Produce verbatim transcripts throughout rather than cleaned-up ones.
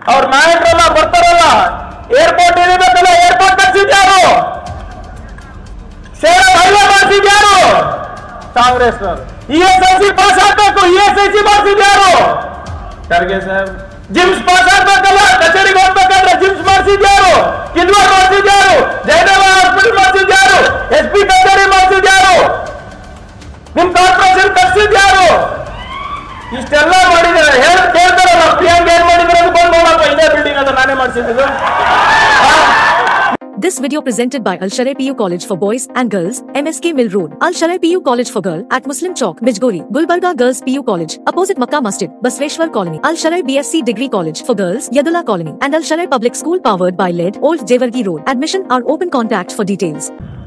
ಅವ್ರ ನಾಯಕರೆಲ್ಲ ಬರ್ತಾರಲ್ಲ, ಏರ್ಪೋರ್ಟ್ ಇರಬೇಕಲ್ಲ, ಏರ್ಪೋರ್ಟ್ ಕಟ್ಸಿದ್ಯಾರು? ಸೇರೋ ಹೈವೇ ಮಾಡಿಸಿದ್ಯಾರು? ಕಾಂಗ್ರೆಸ್ನವರು. E S I C pass ಆಗ್ಬೇಕು, ಇ ಎಸ್ ಐ ಸಿ ಮಾಡಿಸಿದ್ಯಾರು? ಖರ್ಗೆ ಸಾಹೇಬ್. ಜಿಮ್ಸ್ ಪಾಸ್ ಆಗ್ಬೇಕಲ್ಲ, ಕಚೇರಿಗೆ ಹೋಗ್ಬೇಕಂದ್ರೆ ಜಿಮ್ಸ್ ಮಾಡಿಸಿದ್ಯಾರು? ಕಿದ್ವಾರ್ ಮಾಡಿಸಿದ್ಯಾರು? ಜಯದೇವ ಹಾಸ್ಪಿಟಲ್ ಮಾಡಿಸಿದ್ಯಾರು? ಎಸ್ ಪಿ ಕಚೇರಿ ಮಾಡಿಸಿದ್ಯಾರು? ನಿಮ್ ಕಾರ್ಪೊರೇಷನ್ ಕಟ್ಸಿದ್ಯಾರು? ಇಷ್ಟೆಲ್ಲ ಮಾಡಿದ್ದಾರೆ. ಹೇಳಿ ಕೇಳ್ತಾರಲ್ಲ, ಪ್ರಿಯಾಂಕ್ ಏನ್ ಮಾಡಿದ್ರೆ ಬಂದು ನೋಡಪ್ಪ, ಇದೇ ಬಿಲ್ಡಿಂಗ್ ಅದ ನಾನೇ ಮಾಡಿಸಿದ್ದು. This video presented by Al Sharai P U College for Boys and Girls, M S K Mill Road, Al Sharai P U College for Girl at Muslim Chowk, Bijgori, Gulbarga Girls P U College, opposite Makkah Masjid, Basveshwar Colony, Al Sharai B S c Degree College for Girls, Yadula Colony, and Al Sharai Public School powered by L E D, Old Jewargi Road. Admission are open. Contact for details.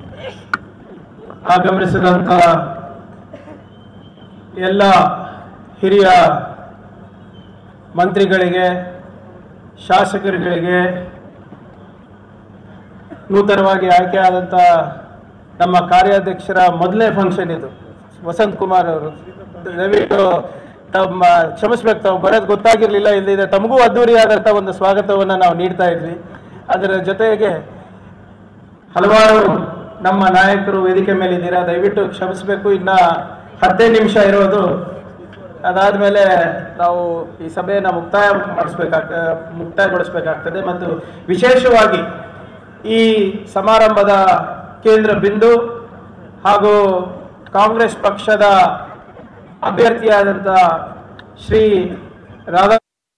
ಆಗಮಿಸಿದಂತ ಎಲ್ಲ ಹಿರಿಯ ಮಂತ್ರಿಗಳಿಗೆ, ಶಾಸಕರುಗಳಿಗೆ, ನೂತನವಾಗಿ ಆಯ್ಕೆಯಾದಂಥ ನಮ್ಮ ಕಾರ್ಯಾಧ್ಯಕ್ಷರ ಮೊದಲನೇ function ಇದು. ವಸಂತ್ ಕುಮಾರ್ ಅವರು ದಯವಿಟ್ಟು ತಮ್ಮ ಕ್ಷಮಿಸ್ಬೇಕು, ತಾವು ಬರೋದು ಗೊತ್ತಾಗಿರಲಿಲ್ಲ. ಇಲ್ಲಿದೆ ತಮಗೂ ಅದ್ದೂರಿಯಾದಂಥ ಒಂದು ಸ್ವಾಗತವನ್ನು ನಾವು ನೀಡ್ತಾ ಇದ್ವಿ. ಅದರ ಜೊತೆಗೆ ಹಲವಾರು ನಮ್ಮ ನಾಯಕರು ವೇದಿಕೆ ಮೇಲೆ ಇದ್ದೀರಾ, ದಯವಿಟ್ಟು ಕ್ಷಮಿಸಬೇಕು. ಇನ್ನು ಹದಿನೈದು ನಿಮಿಷ ಇರೋದು, ಅದಾದಮೇಲೆ ನಾವು ಈ ಸಭೆಯನ್ನು ಮುಕ್ತಾಯ ಮಾಡಿಸ್ಬೇಕಾಗ ಮುಕ್ತಾಯಗೊಳಿಸಬೇಕಾಗ್ತದೆ. ಮತ್ತು ವಿಶೇಷವಾಗಿ ಈ ಸಮಾರಂಭದ ಕೇಂದ್ರ ಬಿಂದು ಹಾಗೂ ಕಾಂಗ್ರೆಸ್ ಪಕ್ಷದ ಅಭ್ಯರ್ಥಿಯಾದಂಥ ಶ್ರೀ ರಾಧಾ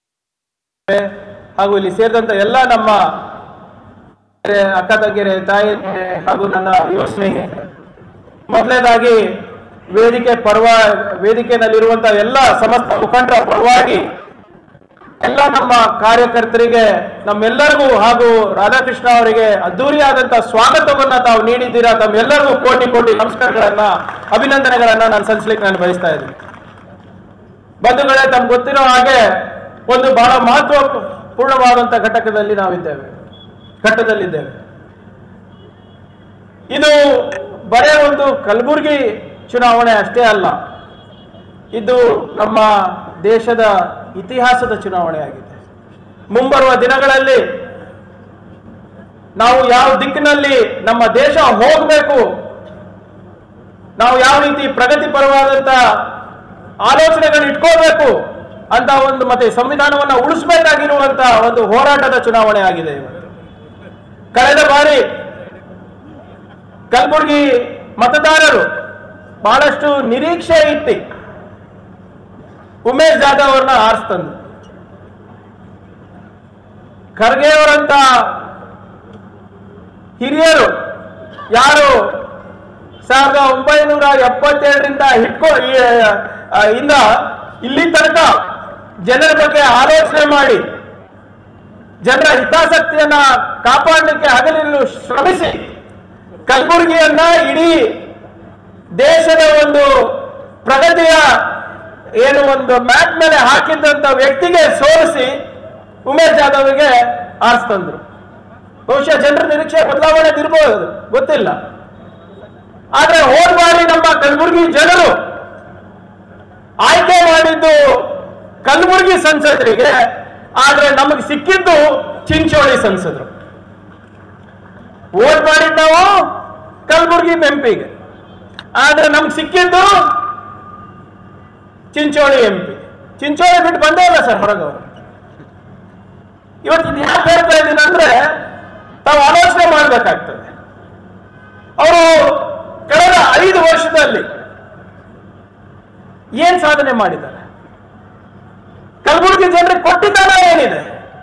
ಹಾಗೂ ಇಲ್ಲಿ ಸೇರಿದಂಥ ಎಲ್ಲ ನಮ್ಮ ಅಕ್ಕ ತಂಗಿಯರೇ, ತಾಯಿ ಹಾಗೂ ನನ್ನ ಯುವ ಸ್ನೇಹಿತರೆ, ಮೊದಲನೇದಾಗಿ ವೇದಿಕೆ ಪರವ ವೇದಿಕೆಯಲ್ಲಿರುವಂತಹ ಎಲ್ಲ ಸಮಸ್ತ ಮುಖಂಡರ ಪರವಾಗಿ ಎಲ್ಲ ನಮ್ಮ ಕಾರ್ಯಕರ್ತರಿಗೆ, ನಮ್ಮೆಲ್ಲರಿಗೂ ಹಾಗೂ ರಾಧಾಕೃಷ್ಣ ಅವರಿಗೆ ಅದ್ದೂರಿಯಾದಂತಹ ಸ್ವಾಗತವನ್ನ ತಾವು ನೀಡಿದ್ದೀರಾ. ತಮ್ಮೆಲ್ಲರಿಗೂ ಕೋಟಿ ಕೋಟಿ ನಮಸ್ಕಾರಗಳನ್ನ, ಅಭಿನಂದನೆಗಳನ್ನ ನಾನು ಸಲ್ಲಿಸಲಿಕ್ಕೆ ನಾನು ಬಯಸ್ತಾ ಇದ್ದೀನಿ. ಬಂಧುಗಳೇ, ತಮ್ಗೆ ಗೊತ್ತಿರೋ ಹಾಗೆ ಒಂದು ಬಹಳ ಮಹತ್ವಪೂರ್ಣವಾದಂತಹ ಘಟಕದಲ್ಲಿ ನಾವಿದ್ದೇವೆ ಘಟ್ಟದಲ್ಲಿದ್ದೇವೆ. ಇದು ಬರೇ ಒಂದು ಕಲಬುರಗಿ ಚುನಾವಣೆ ಅಷ್ಟೇ ಅಲ್ಲ, ಇದು ನಮ್ಮ ದೇಶದ ಇತಿಹಾಸದ ಚುನಾವಣೆಯಾಗಿದೆ. ಮುಂಬರುವ ದಿನಗಳಲ್ಲಿ ನಾವು ಯಾವ ದಿಕ್ಕಿನಲ್ಲಿ ನಮ್ಮ ದೇಶ ಹೋಗಬೇಕು, ನಾವು ಯಾವ ರೀತಿ ಪ್ರಗತಿಪರವಾದಂತ ಆಲೋಚನೆಗಳು ಇಟ್ಕೋಬೇಕು ಅಂತ ಒಂದು, ಮತ್ತೆ ಸಂವಿಧಾನವನ್ನು ಉಳಿಸಬೇಕಾಗಿರುವಂತ ಒಂದು ಹೋರಾಟದ ಚುನಾವಣೆ ಆಗಿದೆ ಇವತ್ತು. ಕಳೆದ ಬಾರಿ ಕಲಬುರಗಿ ಮತದಾರರು ಬಹಳಷ್ಟು ನಿರೀಕ್ಷೆ ಇಟ್ಟು ಉಮೇಶ್ ಜಾಧವ್ ಅವರನ್ನ ಆರಿಸ್ತಂದು, ಖರ್ಗೆ ಅವರಂತ ಹಿರಿಯರು ಯಾರು ಸಾವಿರದ ಒಂಬೈನೂರ ಎಪ್ಪತ್ತೇಳರಿಂದ ಹಿಡ್ಕೊ ಇಂದ ಇಲ್ಲಿ ತನಕ ಜನರ ಬಗ್ಗೆ ಆಲೋಚನೆ ಮಾಡಿ ಜನರ ಹಿತಾಸಕ್ತಿಯನ್ನ ಕಾಪಾಡಲಿಕ್ಕೆ ಹಗಲಿರುಳು ಶ್ರಮಿಸಿ ಕಲಬುರಗಿಯನ್ನ ಇಡೀ ದೇಶದ ಒಂದು ಪ್ರಗತಿಯ ಏನು ಒಂದು ಮ್ಯಾಪ್ ಮೇಲೆ ಹಾಕಿದ್ದಂತ ವ್ಯಕ್ತಿಗೆ ಸೋಲಿಸಿ ಉಮೇಶ್ ಜಾಧವ್ಗೆ ಆರಿಸ್ತಂದ್ರು. ಬಹುಶಃ ಜನರ ನಿರೀಕ್ಷೆ ಬದಲಾವಣೆ ಇರಬಹುದು, ಗೊತ್ತಿಲ್ಲ. ಆದ್ರೆ ಹೋದ ಬಾರಿ ನಮ್ಮ ಕಲಬುರಗಿ ಜನರು ಆಯ್ಕೆ ಮಾಡಿದ್ದು ಕಲಬುರಗಿ ಸಂಸದರಿಗೆ, ಆದ್ರೆ ನಮಗೆ ಸಿಕ್ಕಿದ್ದು ಚಿಂಚೋಳಿ ಸಂಸದರು. ವೋಟ್ ಮಾಡಿದ್ದು ನಾವು ಕಲಬುರಗಿ ಎಂಪಿಗೆ, ಆದ್ರೆ ನಮ್ಗೆ ಸಿಕ್ಕಿದ್ದು ಚಿಂಚೋಳಿ ಎಂ ಪಿ. ಚಿಂಚೋಳಿ ಬಿಟ್ಟು ಬಂದೇ ಇಲ್ಲ ಸರ್ ಹೊರಗವರು. ಇವತ್ತು ಯಾಕೆ ಹೇಳ್ತಾ ಇದ್ದೀನಿ ಅಂದ್ರೆ, ತಾವು ಆಲೋಚನೆ ಮಾಡಬೇಕಾಗ್ತದೆ. ಅವರು ಕಳೆದ ಐದು ವರ್ಷದಲ್ಲಿ ಏನ್ ಸಾಧನೆ ಮಾಡಿದ್ದಾರೆ, ಕಲಬುರಗಿ ಜನರಿಗೆ ಕೊಟ್ಟಿದ್ದಾರ ಏನಿದೆ.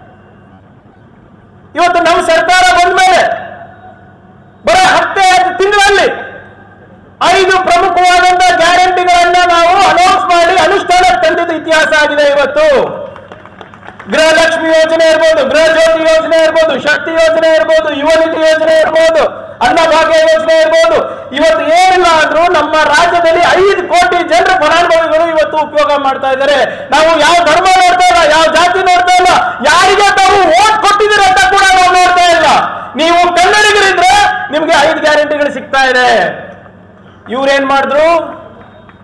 ಇವತ್ತು ನಮ್ಮ ಸರ್ಕಾರ ಬಂದ ಮೇಲೆ ಬರೋ ಹತ್ತೇ ಹತ್ತು ತಿಂಗಳಲ್ಲಿ ಐದು ಪ್ರಮುಖವಾದಂತಹ ಗ್ಯಾರಂಟಿಗಳನ್ನ ನಾವು ಅನೌನ್ಸ್ ಮಾಡಿ ಅನುಷ್ಠಾನಕ್ಕೆ ತಂದಿದ್ದ ಇತಿಹಾಸ ಆಗಿದೆ. ಇವತ್ತು ಗೃಹಲಕ್ಷ್ಮಿ ಯೋಜನೆ ಇರ್ಬೋದು, ಗೃಹ ಜ್ಯೋತಿ ಯೋಜನೆ ಇರ್ಬೋದು, ಶಕ್ತಿ ಯೋಜನೆ ಇರ್ಬೋದು, ಯುವ ನಿಧಿ ಯೋಜನೆ ಇರ್ಬೋದು, ಅನ್ನಭಾಗ್ಯ ಯೋಜನೆ ಇರ್ಬೋದು. ಇವತ್ತು ಏನಿಲ್ಲ ಅಂದ್ರೂ ನಮ್ಮ ರಾಜ್ಯದಲ್ಲಿ ಐದು ಕೋಟಿ ಜನರ ಫಲಾನುಭವಿಗಳು ಇವತ್ತು ಉಪಯೋಗ ಮಾಡ್ತಾ ಇದ್ದಾರೆ. ನಾವು ಯಾವ ಧರ್ಮ ನೋಡ್ತಾ ಇಲ್ಲ, ಯಾವ ಜಾತಿ ನೋಡ್ತಾ ಇಲ್ಲ, ಯಾರಿಗೆ ತಾವು ವೋಟ್ ಕೊಟ್ಟಿದ್ದೀರ ಅಂತ ಕೂಡ ನಾವು ನೋಡ್ತಾ ಇಲ್ಲ. ನೀವು ಕನ್ನಡಿಗರಿದ್ರೆ ನಿಮ್ಗೆ ಐದು ಗ್ಯಾರಂಟಿಗಳು ಸಿಗ್ತಾ ಇದೆ. ಇವ್ರೇನ್ ಮಾಡಿದ್ರು,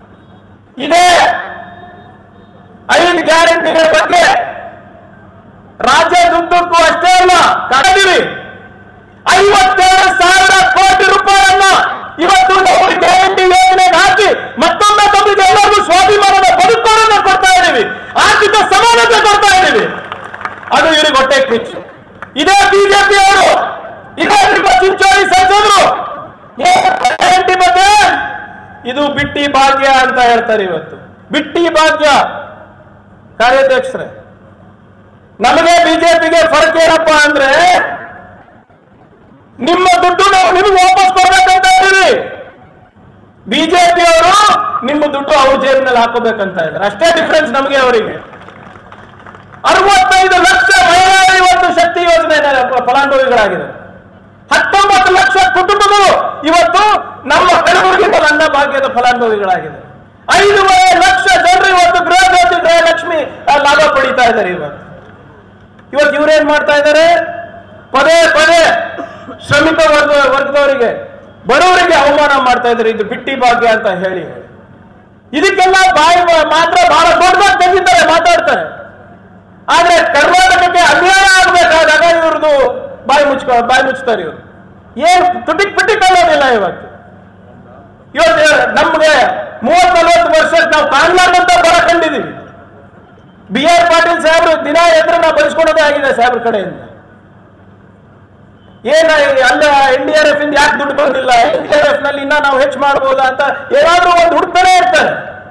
ಇದೇ ಐದು ಗ್ಯಾರಂಟಿಗಳ ಬಗ್ಗೆ ರಾಜ್ಯದುದ್ದಕ್ಕೂ ಅಷ್ಟೇ ಅಲ್ಲ, ಕಳೆದಿವಿ ಐವತ್ತೇಳು ಸಾವಿರ ಕೋಟಿ ರೂಪಾಯಿಯನ್ನ ಇವತ್ತು ಗ್ಯಾರಂಟಿ ಯೋಜನೆಗೆ ಹಾಕಿ ಮತ್ತೊಮ್ಮೆ ತಮಗೆ ಎಲ್ಲರಿಗೂ ಸ್ವಾಭಿಮಾನದ ಬದುಕೋರನ್ನ ಕೊಡ್ತಾ ಇದ್ದೀವಿ, ಆರ್ಥಿಕ ಸಮಾನತೆ ಕೊಡ್ತಾ ಇದ್ದೀವಿ. ಅದು ಇವರಿಗೆ ಹೊಟ್ಟೆ ಕಿಚ್ಚು. ಇದೇ ಬಿಜೆಪಿ ಅವರು, ಇದೇ ನಿಮ್ಮ ಚಿಂಚೋಳಿ ಸಂಸದರು ಗ್ಯಾರಂಟಿ ಬಗ್ಗೆ ಇದು ಬಿಟ್ಟಿ ಭಾಗ್ಯ ಅಂತ ಹೇಳ್ತಾರೆ. ಇವತ್ತು ಬಿಟ್ಟಿ ಭಾಗ್ಯ. ಕಾರ್ಯಾಧ್ಯಕ್ಷರೇ, ನಮಗೆ ಬಿಜೆಪಿಗೆ ಫರಕ್ ಏನಪ್ಪಾ ಅಂದ್ರೆ, ನಿಮ್ಮ ದುಡ್ಡು ನಾವು ನಿಮ್ಗೆ ವಾಪಸ್ ಕೊಡ್ಬೇಕಂತ ಇದ್ದೀವಿ, ಬಿಜೆಪಿ ಅವರು ನಿಮ್ಮ ದುಡ್ಡು ಅವ್ರ ಜೇಬಿನಲ್ಲಿ ಹಾಕೋಬೇಕಂತ ಇದ್ದಾರೆ. ಅಷ್ಟೇ ಡಿಫರೆನ್ಸ್ ನಮಗೆ ಅವರಿಗೆ. ಅರವತ್ತೈದು ಲಕ್ಷ ಮಹಿಳಾ ಇವತ್ತು ಶಕ್ತಿ ಯೋಜನೆ ಫಲಾನುಭವಿಗಳಾಗಿದೆ. ಹತ್ತೊಂಬತ್ತು ಲಕ್ಷ ಕುಟುಂಬಗಳು ಇವತ್ತು ನಮ್ಮ ಕಲಬುರಗಿ ಅನ್ನ ಭಾಗ್ಯದ ಫಲಾನುಭವಿಗಳಾಗಿದೆ. ಐದೂವರೆ ಲಕ್ಷ ಜನರು ಇವತ್ತು ಗೃಹ ಜ್ಯೋತಿ ಗೃಹ ಲಕ್ಷ್ಮಿ ಲಾಭ ಪಡೀತಾ ಇದ್ದಾರೆ. ಇವತ್ತು ಇವತ್ತು ಇವರೇನ್ ಮಾಡ್ತಾ ಇದ್ದಾರೆ, ಪದೇ ಪದೇ ಶ್ರಮಿಕ ವರ್ಗ ವರ್ಗದವರಿಗೆ ಬಡವರಿಗೆ ಅವಮಾನ ಮಾಡ್ತಾ ಇದ್ದಾರೆ. ಇದು ಬಿಟ್ಟಿ ಭಾಗ್ಯ ಅಂತ ಹೇಳಿ ಇದಕ್ಕೆಲ್ಲ ಬಾಯಿ ಮಾತ್ರ ಬಹಳ ದೊಡ್ಡದಾಗಿ ತೆಗಿತಾರೆ, ಮಾತಾಡ್ತಾರೆ. ಆದ್ರೆ ಕರ್ನಾಟಕಕ್ಕೆ ಅನ್ಯಾಯ ಆಗ್ಬೇಕಾದಾಗ ಇವ್ರದ್ದು ಬಾಯಿ ಮುಚ್ಕೊ ಬಾಯಿ ಮುಚ್ತಾರೆ. ಇವರು ಏನ್ ತುಟಿಕ್ ಪಿಟಿಕ್ ಅನ್ನೋದಿಲ್ಲ. ಇವತ್ತು ಇವತ್ತು ನಮ್ಗೆ ಮೂವತ್ ನಲ್ವತ್ತು ವರ್ಷಕ್ಕೆ ನಾವು ಕಾಣ್ಲಾರ್ದಂತ ಬರ ಕಂಡಿದ್ದೀವಿ. ಬಿ ಆರ್ ಪಾಟೀಲ್ ಸಾಹೇಬ್ರು ದಿನ ಎದುರು ನಾವು ಬಯಸ್ಕೊಳೋದೇ ಆಗಿದೆ ಸಾಹೇಬ್ರ ಕಡೆಯಿಂದ. ಏನ ಅಲ್ಲ ಎನ್ ಡಿ ಆರ್ ಎಫ್ ಇಂದ ಯಾಕೆ ದುಡ್ಡು ಬಂದಿಲ್ಲ, ಎನ್ ಡಿ ಆರ್ ಎಫ್ ನಲ್ಲಿ ಇನ್ನ ನಾವು ಹೆಚ್ಚು ಮಾಡಬಹುದಾ ಅಂತ ಏನಾದ್ರೂ ಒಂದು ಹುಡುಕ್ತಾನೆ ಇರ್ತಾರೆ.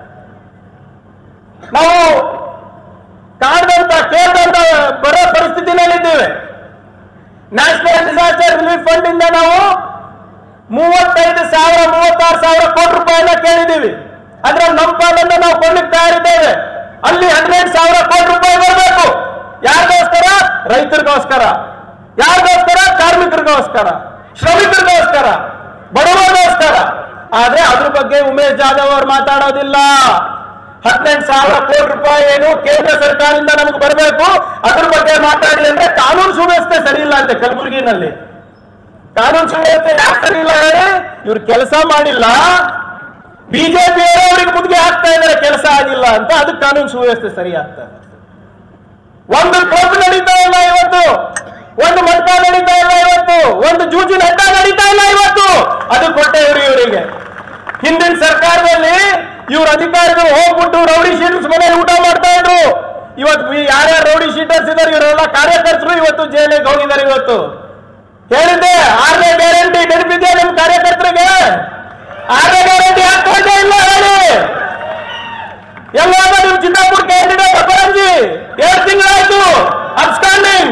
ನಾವು ಕಾಡ್ದಂತ ಕೇಳ್ದಂತ ಬರೋ ಪರಿಸ್ಥಿತಿನಲ್ಲಿದ್ದೇವೆ. ನ್ಯಾಷನಲ್ ಡಿಸಾಸ್ಟರ್ ರಿಲೀಫ್ ಫಂಡ್ ಇಂದ ನಾವು ಮೂವತ್ತೈದು ಸಾವಿರ ಮೂವತ್ತಾರು ಸಾವಿರ ಕೋಟಿ ರೂಪಾಯಿನ ಕೇಳಿದ್ದೀವಿ. ಅದ್ರಲ್ಲಿ ನಮ್ಮ ಪಾಲನ್ನ ನಾವು ಕೊಡ್ಲಿಕ್ಕೆ ತಯಾರಿದ್ದೇವೆ. ಅಲ್ಲಿ ಹನ್ನೆರಡು ಸಾವಿರ ಕೋಟಿ ರೂಪಾಯಿ ಬರಬೇಕು. ಯಾರಿಗೋಸ್ಕರ? ರೈತರಿಗೋಸ್ಕರ. ಯಾರಿಗೋಸ್ಕರ? ಕಾರ್ಮಿಕರಿಗೋಸ್ಕರ, ಶ್ರಮಿಕರಿಗೋಸ್ಕರ, ಬಡವರಿಗೋಸ್ಕರ. ಆದ್ರೆ ಅದ್ರ ಬಗ್ಗೆ ಉಮೇಶ್ ಜಾಧವ್ ಅವರು ಮಾತಾಡೋದಿಲ್ಲ. ಹದಿನೆಂಟು ಸಾವಿರ ಕೋಟಿ ರೂಪಾಯಿ ಏನು ಕೇಂದ್ರ ಸರ್ಕಾರದಿಂದ ನಮಗೆ ಬರಬೇಕು, ಅದ್ರ ಬಗ್ಗೆ ಮಾತಾಡಲಿ ಅಂದ್ರೆ ಕಾನೂನು ಸುವ್ಯವಸ್ಥೆ ಸರಿ ಇಲ್ಲ ಅಂತೆ ಕಲಬುರಗಿನಲ್ಲಿ. ಕಾನೂನು ಸುವ್ಯವಸ್ಥೆ ಯಾಕೆ ಸರಿ ಇಲ್ಲ ಹೇಳಿ? ಇವ್ರು ಕೆಲಸ ಮಾಡಿಲ್ಲ, ಬಿಜೆಪಿ ಅವರಿಗೆ ಮುದ್ಗೆ ಹಾಕ್ತಾ ಇದ್ದಾರೆ ಕೆಲಸ ಆಗಿಲ್ಲ ಅಂತ. ಅದಕ್ಕೆ ಕಾನೂನು ಸುವ್ಯವಸ್ಥೆ ಸರಿ ಆಗ್ತದೆ. ಒಂದು ಕೋರ್ಟ್ ನಡೀತಾ ಇಲ್ಲ ಇವತ್ತು, ಒಂದು ಮಟ್ಟ ನಡೀತಾ ಇಲ್ಲ ಇವತ್ತು, ಒಂದು ಜೂಜಿನ ಅಡ್ಡ ನಡೀತಾ ಇಲ್ಲ ಇವತ್ತು. ಅದು ಕೊಟ್ಟೆ ಇವರು ಇವರಿಗೆ. ಹಿಂದಿನ ಸರ್ಕಾರದಲ್ಲಿ ಇವ್ರ ಅಧಿಕಾರಿಗಳು ಹೋಗ್ಬಿಟ್ಟು ರೌಡಿ ಶೀಟರ್ಸ್ ಮನೆ ಊಟ ಮಾಡ್ತಾ ಇದ್ರು. ಇವತ್ತು ಯಾರ್ಯಾರು ರೌಡಿ ಶೀಟರ್ಸ್ ಇದ್ದಾರೆ ಇವರೆಲ್ಲ ಕಾರ್ಯಕರ್ತರು ಇವತ್ತು ಜೈಲಿಗೆ ಹೋಗಿದ್ದಾರೆ. ಇವತ್ತು ಹೇಳಿದ್ದೆ ಆರನೇ ಗ್ಯಾರಂಟಿ ನೆನಪಿದೆ ನಿಮ್ ಕಾರ್ಯಕರ್ತರಿಗೆ? ಆರನೇ ಗ್ಯಾರಂಟಿ ಆಗ್ತಾ ಇಲ್ಲ ಹೇಳಿ. ಎಲ್ಲಾದ್ರೂ ನಿಮ್ ಚಿತ್ತಾಪುರ ಕ್ಯಾಂಡಿಡೇಟ್ ಅಪರಂಜಿ ಎರಡು ತಿಂಗಳಾಯ್ತು ಅಬ್ಸ್ಕಾಂಡಿಂಗ್.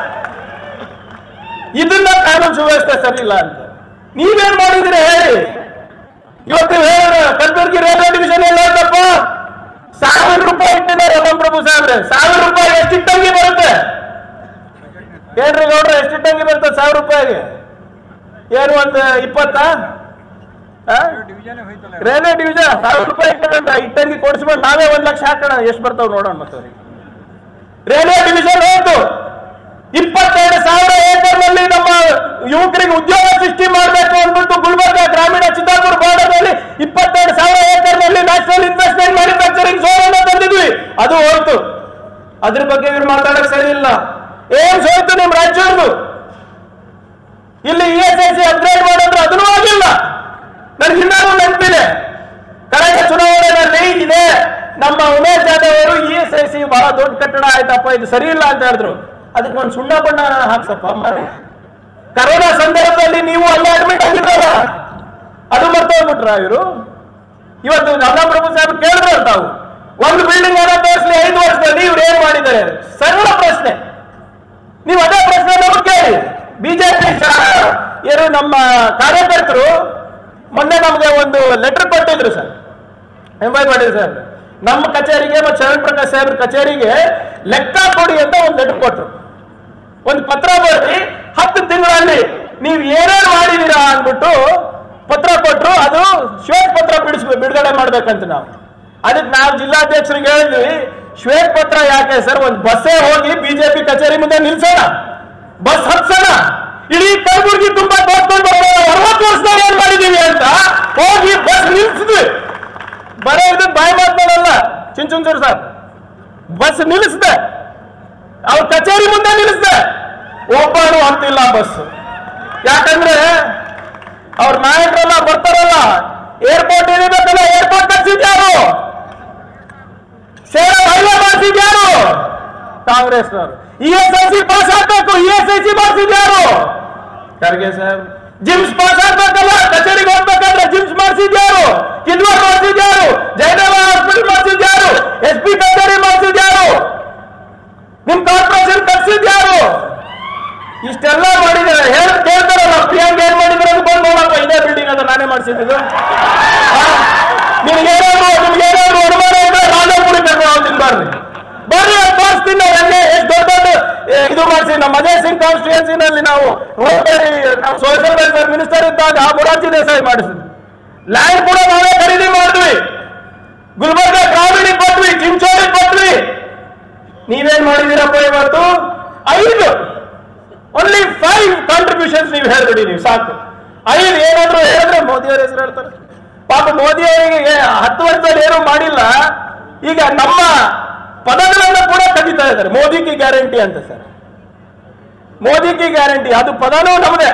ಇದನ್ನ ಕಾನೂನು ಸುವ್ಯವಸ್ಥೆ ಸರಿ ಇಲ್ಲ ಅಂತ ನೀವೇನ್ ಮಾಡಿದ್ರಿ ಹೇಳಿ? ಇವತ್ತು ಕಲಬುರಗಿ ರೈಲ್ವೆ ಡಿವಿಷನ್ ಎಲ್ಲ ತಪ್ಪ ಸಾವಿರ ರೂಪಾಯಿ ಇಟ್ಟಿದ್ದಾರೆ ರಮಣಪ್ರಭು ಸಾಹೇಬ್ರೆ. ಸಾವಿರ ರೂಪಾಯಿ ಎಷ್ಟಿಟ್ಟಂಗಿ ಬರುತ್ತೆ ಏನ್ರಿ ಗೌಡ್ರ? ಎಷ್ಟಿಟ್ಟಂಗಿ ಬರುತ್ತೆ ಸಾವಿರ ರೂಪಾಯಿಗೆ? ಏನು ಒಂದು ಇಪ್ಪತ್ತ ರೈಲ್ವೆ ಡಿವಿಷನ್ ಸಾವಿರ ರೂಪಾಯಿ ಇಟ್ಟಂತ ಇಟ್ಟಂಗಿ ಕೊಡಿಸ್ಕೊಂಡು ನಾವೇ ಒಂದ್ ಲಕ್ಷ ಹಾಕೋಣ, ಎಷ್ಟು ಬರ್ತಾವ ನೋಡೋಣ. ಮತ್ತೆ ರೈಲ್ವೆ ಡಿವಿಷನ್ ಹೋಯ್ತು. ಇಪ್ಪತ್ತೆರಡು ಸಾವಿರ ಏಕರ್ ನಲ್ಲಿ ನಮ್ಮ ಯುವಕರಿಗೆ ಉದ್ಯೋಗ ಸೃಷ್ಟಿ ಮಾಡಬೇಕು ಅಂದ್ಬಿಟ್ಟು ಗುಲ್ಬರ್ಗ ಗ್ರಾಮೀಣ ಚಿತ್ತಾಪುರ ಬಾರ್ಡರ್ ನಲ್ಲಿ ಇಪ್ಪತ್ತೆರಡು ಸಾವಿರ ಏಕರ್ ನಲ್ಲಿ ನ್ಯಾಷನಲ್ ಇನ್ವೆಸ್ಟ್ಮೆಂಟ್ ಮ್ಯಾನುಫ್ಯಾಕ್ಚರಿಂಗ್ ಝೋನ್ ಅನ್ನು ತಂದಿದ್ವಿ. ಅದು ಹೋಯ್ತು. ಅದ್ರ ಬಗ್ಗೆ ಇವ್ರು ಮಾತಾಡಕ್ ಸರಿ ಇಲ್ಲ. ಏಮ್ಸ್ ಹೋಯ್ತು ನಿಮ್ ರಾಜ್ಯದ್ದು. ಇಲ್ಲಿ E S I C upgrade ಮಾಡಿದ್ರೆ ಅದನ್ನೂ ಆಗಿಲ್ಲ. ನನ್ಗೆ ಇನ್ನೂ ನೆನಪಿದೆ, ಕಳೆದ ಚುನಾವಣೆಯಲ್ಲಿ ಇದೆ ನಮ್ಮ ಉಮೇಶ್ ಜಾಧವ್ ಅವರು ಇ ಎಸ್ ಐ ಸಿ ಬಹಳ ದೊಡ್ಡ ಕಟ್ಟಡ ಆಯ್ತಪ್ಪ, ಇದು ಸರಿ ಇಲ್ಲ ಅಂತ ಹೇಳಿದ್ರು. ಅದಕ್ಕೆ ಒಂದು ಸುಣ್ಣ ಬಣ್ಣ ಹಾಕ್ಸಪ್ಪ. ಕರೋನಾ ಸಂದರ್ಭದಲ್ಲಿ ನೀವು ಅಲ್ಲೇ ಅಡ್ಮಿಟ್ ಆಗಿದ್ರಲ್ಲ, ಅದು ಮರ್ತೋಗ್ಬಿಟ್ರ ಇವರು. ಇವತ್ತು ರಮಣಪ್ರಭು ಸಾಹೇಬ್ ಕೇಳಿದ್ರು ತಾವು ಒಂದು ಬಿಲ್ಡಿಂಗ್ ಏನೋ ತೋರಿಸಲಿ ಐದು ವರ್ಷದಲ್ಲಿ ಇವ್ರು ಏನ್ ಮಾಡಿದ್ದಾರೆ? ಸರಳ ಪ್ರಶ್ನೆ. ನೀವು ಅದೇ ಪ್ರಶ್ನೆ ನಮಗೆ ಕೇಳಿ. ಬಿಜೆಪಿ ಏನು ನಮ್ಮ ಕಾರ್ಯಕರ್ತರು ಮೊನ್ನೆ ನಮಗೆ ಒಂದು ಲೆಟರ್ ಕೊಟ್ಟಿದ್ರು ಸರ್, ಎಂಬೈ ಮಾಡಿದ್ರು ಸರ್. ನಮ್ಮ ಕಚೇರಿಗೆ ಮತ್ತು ಶರಣ್ ಪ್ರಕಾಶ್ ಸಾಹೇಬ್ರ ಕಚೇರಿಗೆ ಲೆಕ್ಕ ಕೊಡಿ ಅಂತ ಒಂದು ಲೆಟರ್ ಕೊಟ್ಟರು. ಒಂದು ಪತ್ರ ಬರೆದಿ ಹತ್ತು ತಿಂಗಳಲ್ಲಿ ನೀವು ಏನೇನು ಮಾಡಿದೀರಾ ಅಂದ್ಬಿಟ್ಟು ಪತ್ರ ಕೊಟ್ಟರು. ಅದು ಶ್ವೇತ ಪತ್ರ ಬಿಡಿಸ್ ಬಿಡುಗಡೆ ಮಾಡ್ಬೇಕಂತ ನಾವು. ಅದಕ್ಕೆ ನಾವು ಜಿಲ್ಲಾಧ್ಯಕ್ಷರಿಗೆ ಹೇಳಿದ್ವಿ, ಶ್ವೇತ ಪತ್ರ ಯಾಕೆ ಸರ್? ಒಂದು ಬಸ್ಸೇ ಹೋಗಿ ಬಿಜೆಪಿ ಕಚೇರಿ ಮುಂದೆ ನಿಲ್ಸೋಣ, ಬಸ್ ಹತ್ಸೋಣ. ಇಡೀ ಕಲಬುರಗಿ ತುಂಬಾ ತೋರ್ಸ್ಕೊಂಡು ಅರವತ್ತು ವರ್ಷದಾಗ ಏನ್ ಮಾಡಿದೀವಿ ಅಂತ ಹೋಗಿ ಬಸ್ ನಿಲ್ಸಿದ್ವಿ. ಬರೋ ಇದಕ್ಕೆ ಬಾಯಿ ಮಾತಾಡಲ್ಲ ಚಿಂಚುಂಚೂರು ಸರ್. ಬಸ್ ನಿಲ್ಲಿಸಿದೆ, ಅವ್ರ ಕಚೇರಿ ಮುಂದೆ ನಿಲ್ಲಿಸಿದೆ, ಒಬ್ಬನು ಅಂತಿಲ್ಲ ಬಸ್. ಯಾಕಂದ್ರೆ ಅವ್ರ ನಾಯಕರೆಲ್ಲ ಬರ್ತಾರಲ್ಲ, ಏರ್ಪೋರ್ಟ್ ಇಳಿಬೇಕಲ್ಲ, ಏರ್ಪೋರ್ಟ್ ಕಟ್ಸಿದ್ಯಾರು? ಸೇರೋ ಹಳ್ಳ ಮಾಡಿಸಿದ್ಯಾರು? ಕಾಂಗ್ರೆಸ್ನವರು. E S I C pass ಆಗ್ಬೇಕು, ಇ ಎಸ್ ಐ ಸಿ ಮಾಡಿಸಿದ್ಯಾರು? ಖರ್ಗೆ ಸಾಹೇಬ್. ಜಿಮ್ಸ್ ಪಾಸ್ ಆಗ್ಬೇಕಲ್ಲ, ಕಚೇರಿಗೆ ಹೋಗ್ಬೇಕಾದ್ರೆ ಜಿಮ್ಸ್ ಮಾಡಿಸಿದ್ಯಾರು? ಕಿದ್ವಾರ್ ಮಾಡಿಸಿದ್ಯಾರು? ಜಯದೇವ ಹಾಸ್ಪಿಟಲ್ ಮಾಡಿಸಿದ್ಯಾರು? ಎಸ್ ಪಿ ಕಚೇರಿ ಮಾಡಿಸಿದ್ಯಾರು? ನಿಮ್ ಕಾರ್ಪೊರೇಷನ್ ಕಟ್ಸಿದ್ಯಾರು? ಇಷ್ಟೆಲ್ಲ ಮಾಡಿದ್ದಾರೆ. ಹೇಳ ಕೇಳ್ತಾರಲ್ಲ, ಪ್ರಿಯಾಂಕ್ ಏನ್ ಮಾಡಿದ್ರೆ ಅದು ಬಂದು ನೋಡಪ್ಪ, ಇದೇ ಬಿಲ್ಡಿಂಗ್ ಅದು ನಾನೇ ಮಾಡಿಸಿದ್ದು. ನಿಮ್ಗೇನಾದ್ರು ನಿಮ್ಗೇನಾದ್ರು ಅನುಮಾನ ಇದ್ರೆ ರಾಜಪುರಿ ಕರ್ಕೊಂಡು ಬರ್ರಿ ಬರ್ರಿ ಅದು ತೋರಿಸ್ತೀನಿ. ನಾವು ಹೆಂಗೆ ಎಷ್ಟು ದೊಡ್ಡ ದೊಡ್ಡ ಇದು ಮಾಡಿಸಿ. ನಮ್ಮ ಅಜಯ್ ಸಿಂಗ್ ಕಾನ್ಸ್ಟಿಟ್ಯೂನ್ಸಿನಲ್ಲಿ ನಾವು ನಾವು ಸೋಷಿಯಲ್ ವೆಲ್ಫೇರ್ ಮಿನಿಸ್ಟರ್ ಇದ್ದಾಗ ಮೊರಾರ್ಜಿ ದೇಸಾಯಿ ಮಾಡಿಸಿದ್ವಿ. ಲ್ಯಾಂಡ್ ಕೂಡ ನಾವೇ ಖರೀದಿ ಮಾಡಿದ್ವಿ. ಗುಲ್ಬರ್ಗ ಗ್ರಾಮೀಣ ಕೊಟ್ವಿ, ಚಿಂಚೋಳಿ ಕೊಟ್ವಿ. ನೀವೇನ್ ಮಾಡಿದೀರಪ್ಪ ಇವತ್ತು? ಐದು ಓನ್ಲಿ ಫೈವ್ ಕಾಂಟ್ರಿಬ್ಯೂಷನ್ಸ್ ನೀವು ಹೇಳ್ಬಿಡಿ, ನೀವು ಸಾಕು. ಐದು ಏನಾದ್ರು ಹೇಳಿದ್ರೆ ಮೋದಿಯವ್ರ ಹೆಸರು ಹೇಳ್ತಾರೆ. ಪಾಪ ಮೋದಿಯವರಿಗೆ ಹತ್ತು ವರ್ಷದಲ್ಲಿ ಏನೂ ಮಾಡಿಲ್ಲ, ಈಗ ನಮ್ಮ ಪದಗಳನ್ನು ಕೂಡ ಕದೀತಾ ಇದ್ದಾರೆ. ಮೋದಿ ಕಿ ಗ್ಯಾರಂಟಿ ಅಂತ ಸರ್, ಮೋದಿ ಕಿ ಗ್ಯಾರಂಟಿ ಅದು ಪದನೂ ನಮ್ದೆ.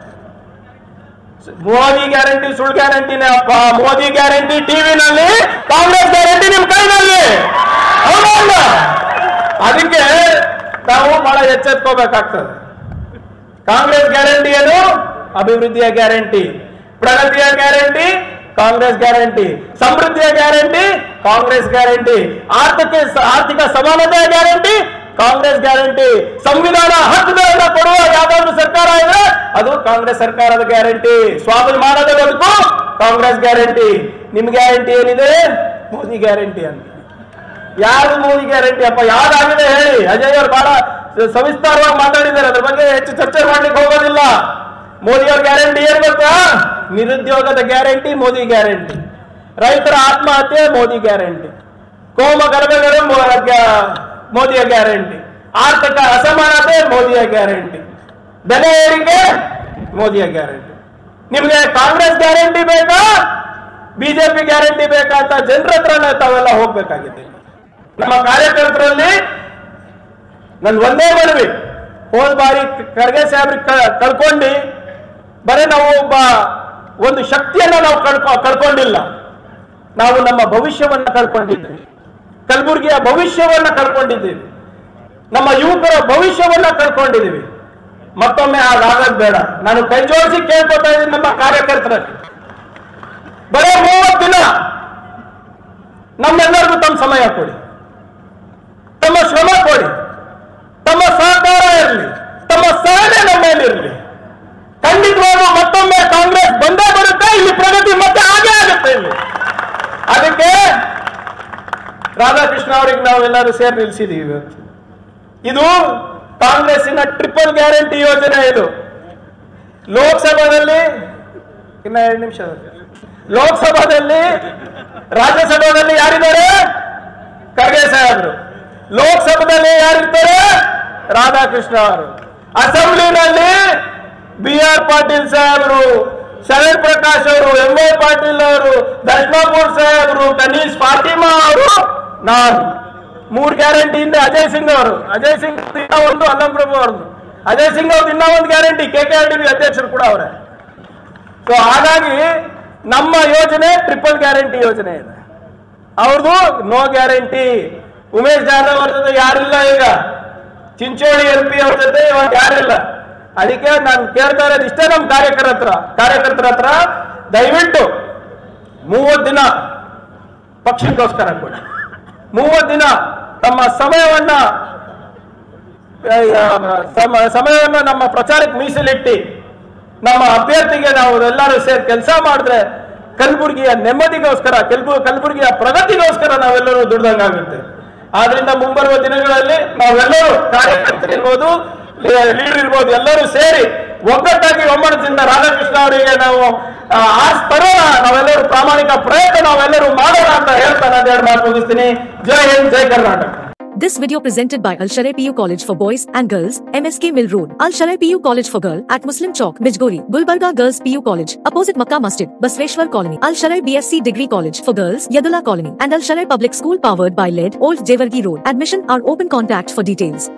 ಮೋದಿ ಗ್ಯಾರಂಟಿ ಸುಳ್ಳು ಗ್ಯಾರಂಟಿನೇ ಅಪ್ಪ. ಮೋದಿ ಗ್ಯಾರಂಟಿ ಟಿವಿನಲ್ಲಿ, ಕಾಂಗ್ರೆಸ್ ಗ್ಯಾರಂಟಿ ನಿಮ್ ಕೈನಲ್ಲಿ. ಹೌದಲ್ಲ? ಅದಕ್ಕೆ ನಾವು ಬಹಳ ಎಚ್ಚೆತ್ಕೋಬೇಕಾಗ್ತದೆ. ಕಾಂಗ್ರೆಸ್ ಗ್ಯಾರಂಟಿ ಏನು? ಅಭಿವೃದ್ಧಿಯ ಗ್ಯಾರಂಟಿ, ಪ್ರಗತಿಯ ಗ್ಯಾರಂಟಿ ಕಾಂಗ್ರೆಸ್ ಗ್ಯಾರಂಟಿ, ಸಮೃದ್ಧಿಯ ಗ್ಯಾರಂಟಿ ಕಾಂಗ್ರೆಸ್ ಗ್ಯಾರಂಟಿ, ಆರ್ಥಿಕ ಆರ್ಥಿಕ ಸಮಾನತೆಯ ಗ್ಯಾರಂಟಿ ಕಾಂಗ್ರೆಸ್ ಗ್ಯಾರಂಟಿ, ಸಂವಿಧಾನ ಹಕ್ಕುಗಳನ್ನ ಕೊಡುವ ಯಾವ್ದಾದ್ರು ಸರ್ಕಾರ ಇದೆ ಅದು ಕಾಂಗ್ರೆಸ್ ಸರ್ಕಾರದ ಗ್ಯಾರಂಟಿ, ಸ್ವಾಭಿಮಾನದ ಬದುಕು ಕಾಂಗ್ರೆಸ್ ಗ್ಯಾರಂಟಿ. ನಿಮ್ ಗ್ಯಾರಂಟಿ ಏನಿದೆ? ಮೋದಿ ಗ್ಯಾರಂಟಿ ಅಂತ. ಯಾರು ಮೋದಿ ಗ್ಯಾರಂಟಿ ಅಪ್ಪ? ಯಾವ್ದಾಗಿದೆ ಹೇಳಿ? ಅಜಯ್ ಅವರು ಬಹಳ ಸವಿಸ್ತಾರವಾಗಿ ಮಾತಾಡಿದ್ದಾರೆ, ಅದ್ರ ಬಗ್ಗೆ ಹೆಚ್ಚು ಚರ್ಚೆ ಮಾಡ್ಲಿಕ್ಕೆ ಹೋಗೋದಿಲ್ಲ. ಮೋದಿ ಅವ್ರ ಗ್ಯಾರಂಟಿ ಏನ್ ಗೊತ್ತಾ? ನಿರುದ್ಯೋಗದ ಗ್ಯಾರಂಟಿ ಮೋದಿ ಗ್ಯಾರಂಟಿ, ರೈತರ ಆತ್ಮಹತ್ಯೆ ಮೋದಿ ಗ್ಯಾರಂಟಿ, ಕೋಮ ಗಲಭೆಗಳು ಮೋದಿಯ ಗ್ಯಾರಂಟಿ, ಆರ್ಥಿಕ ಅಸಮಾನತೆ ಮೋದಿಯ ಗ್ಯಾರಂಟಿ, ಬೆಲೆ ಏರಿಕೆ ಮೋದಿಯ ಗ್ಯಾರಂಟಿ. ನಿಮ್ಗೆ ಕಾಂಗ್ರೆಸ್ ಗ್ಯಾರಂಟಿ ಬೇಕಾ, ಬಿಜೆಪಿ ಗ್ಯಾರಂಟಿ ಬೇಕಾ ಅಂತ ಜನರ ಹತ್ರನೇ ತಾವೆಲ್ಲ ಹೋಗ್ಬೇಕಾಗಿದೆ. ನಮ್ಮ ಕಾರ್ಯಕರ್ತರಲ್ಲಿ ನನ್ ಒಂದೇ ಮನವಿ, ಹೋದ ಬಾರಿ ಖರ್ಗೆ ಸಾಹೇಬ್ರಿಗೆ ಕಳ್ಕೊಂಡು ಬರೀ ನಾವು ಒಬ್ಬ ಒಂದು ಶಕ್ತಿಯನ್ನ ನಾವು ಕಳ್ಕೊ ಕಳ್ಕೊಂಡಿಲ್ಲ, ನಾವು ನಮ್ಮ ಭವಿಷ್ಯವನ್ನ ಕಳ್ಕೊಂಡಿದ್ದೀವಿ. ಕಲಬುರಗಿಯ ಭವಿಷ್ಯವನ್ನ ಕಳ್ಕೊಂಡಿದ್ದೀವಿ, ನಮ್ಮ ಯುವಕರ ಭವಿಷ್ಯವನ್ನ ಕಳ್ಕೊಂಡಿದ್ದೀವಿ. ಮತ್ತೊಮ್ಮೆ ಹಾಗಾಗದ್ ಬೇಡ. ನಾನು ಕೈ ಜೋಡಿಸಿ ಕೇಳ್ಕೊತಾ ಇದ್ದೀನಿ ನಮ್ಮ ಕಾರ್ಯಕರ್ತರಲ್ಲಿ, ಬರೀ ಮೂವತ್ತು ದಿನ ನಮ್ಮೆಲ್ಲರಿಗೂ ತಮ್ಮ ಸಮಯ ಕೊಡಿ, ತಮ್ಮ ಶ್ರಮ ಕೊಡಿ, ತಮ್ಮ ಸಹಕಾರ ಇರಲಿ, ತಮ್ಮ ಸಹನೆ ನಮ್ಮಲ್ಲಿರಲಿ. ಖಂಡಿತವಾಗೂ ಮತ್ತೊಮ್ಮೆ ಕಾಂಗ್ರೆಸ್ ಬಂದೇ ಬರುತ್ತೆ, ಇಲ್ಲಿ ಪ್ರಗತಿ ಮತ್ತೆ ಹಾಗೆ ಆಗುತ್ತೆ ಇಲ್ಲಿ. ಅದಕ್ಕೆ ರಾಧಾಕೃಷ್ಣ ಅವರಿಗೆ ನಾವೆಲ್ಲರೂ ಸೇರಿ ನಿಲ್ಲಿಸಿದೀವಿ ಇವತ್ತು. ಇದು ಕಾಂಗ್ರೆಸ್ಸಿನ ಟ್ರಿಪಲ್ ಗ್ಯಾರಂಟಿ ಯೋಜನೆ. ಇದು ಲೋಕಸಭಾದಲ್ಲಿ ಇನ್ನ ಎರಡು ನಿಮಿಷ, ಲೋಕಸಭಾದಲ್ಲಿ ರಾಜ್ಯಸಭಾದಲ್ಲಿ ಯಾರಿದ್ದಾರೆ? ಖರ್ಗೆ ಸಾಹೇಬರು. ಲೋಕಸಭಾದಲ್ಲಿ ಯಾರಿರ್ತಾರೆ? ರಾಧಾಕೃಷ್ಣ ಅವರು. ಅಸೆಂಬ್ಲಿನಲ್ಲಿ ಬಿ ಆರ್ ಪಾಟೀಲ್ ಸಾಹೇಬರು, ಶರಣ್ ಪ್ರಕಾಶ್ ಅವರು, ಎಂ ವೈ ಪಾಟೀಲ್ ಅವರು, ದರ್ಶನಾಪುರ್ ಸಾಹೇಬರು, ಕನೀಶ್ ಫಾತಿಮಾ ಅವರು, ನಾನು. ಮೂರು ಗ್ಯಾರಂಟಿಯಿಂದ ಅಜಯ್ ಸಿಂಗ್ ಅವರು, ಅಜಯ್ ಸಿಂಗ್ ಇನ್ನ ಒಂದು, ಅಲ್ಲಂ ಪ್ರಭು ಅವ್ರದ್ದು. ಅಜಯ್ ಸಿಂಗ್ ಅವ್ರದ್ದು ಇನ್ನ ಒಂದು guarantee, K K R D B ಅಧ್ಯಕ್ಷರು ಕೂಡ ಅವರೇ. ಸೊ ಹಾಗಾಗಿ ನಮ್ಮ ಯೋಜನೆ ಟ್ರಿಪಲ್ ಗ್ಯಾರಂಟಿ ಯೋಜನೆ ಇದೆ, ಅವ್ರದ್ದು ನೋ ಗ್ಯಾರಂಟಿ. ಉಮೇಶ್ ಜಾಧವ್ ಅವ್ರ ಜೊತೆ ಯಾರಿಲ್ಲ, ಈಗ ಚಿಂಚೋಳಿ ಎಂ ಪಿ ಅವ್ರ ಜೊತೆ ಇವಾಗ ಯಾರಿಲ್ಲ. ಅದಕ್ಕೆ ನಾನು ಕೇಳ್ತಾ ಇರೋದು ಇಷ್ಟೇ, ನಮ್ಮ ಕಾರ್ಯಕರ್ತರ ಹತ್ರ ಕಾರ್ಯಕರ್ತರ ಹತ್ರ ದಯವಿಟ್ಟು ಮೂವತ್ತು ದಿನ ಪಕ್ಷಕ್ಕೋಸ್ಕರ ಕೊಡಿ. ಮೂವತ್ತು ದಿನ ತಮ್ಮ ಸಮಯವನ್ನ ಸಮಯವನ್ನ ನಮ್ಮ ಪ್ರಚಾರಕ್ಕೆ ಮೀಸಲಿಟ್ಟು ನಮ್ಮ ಅಭ್ಯರ್ಥಿಗೆ ನಾವು ಎಲ್ಲರೂ ಸೇರಿ ಕೆಲಸ ಮಾಡಿದ್ರೆ ಕಲಬುರಗಿಯ ನೆಮ್ಮದಿಗೋಸ್ಕರ, ಕಲಬು ಕಲಬುರಗಿಯ ಪ್ರಗತಿಗೋಸ್ಕರ ನಾವೆಲ್ಲರೂ ದುಡ್ದಂಗಾಗುತ್ತೆ. ಆದ್ರಿಂದ ಮುಂಬರುವ ದಿನಗಳಲ್ಲಿ ನಾವೆಲ್ಲರೂ ಕಾರ್ಯಕರ್ತರಿರ್ಬೋದು, ಲೀಡರ್ ಇರ್ಬೋದು, ಎಲ್ಲರೂ ಸೇರಿ ಒಗ್ಗಟ್ಟಾಗಿ ಒಮ್ಮತದಿಂದ ರಾಧಾಕೃಷ್ಣ ಅವರಿಗೆ ನಾವು ಆರ್ಸ್ ತರೋಣ, ನಾವೆಲ್ಲರೂ ಪ್ರಾಮಾಣಿಕ ಪ್ರಯತ್ನ ನಾವೆಲ್ಲರೂ ಮಾಡೋಣ ಅಂತ ಹೇಳ್ತಾ ನಾನು ಎರಡು ಮಾತು ಮುಗಿಸ್ತೀನಿ. ಜೈ ಹಿಂದ್, ಜೈ Karnataka. This video presented by Al Sharai P U College for Boys and Girls, M S K Mill Road, Al Sharai P U College for Girl at Muslim Chowk, Bijgori, Gulbarga Girls P U College, opposite Makkah Masjid, Basveshwar Colony, Al Sharai B S c Degree College for Girls, Yadula Colony, and Al Sharai Public School powered by L E D, Old Jewargi Road. Admission are open. Contact for details.